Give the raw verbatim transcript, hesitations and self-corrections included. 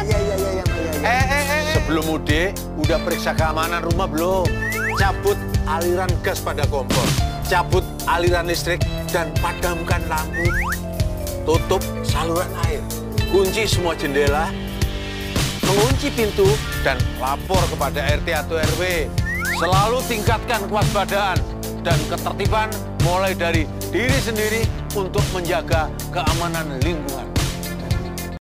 Iya, iya, iya, iya, iya. Eh, eh, eh, sebelum mudik, udah periksa keamanan rumah belum? Cabut aliran gas pada kompor, cabut aliran listrik, dan padamkan lampu. Tutup saluran air, kunci semua jendela, mengunci pintu, dan lapor kepada R T atau R W. Selalu tingkatkan kewaspadaan dan ketertiban mulai dari diri sendiri untuk menjaga keamanan lingkungan.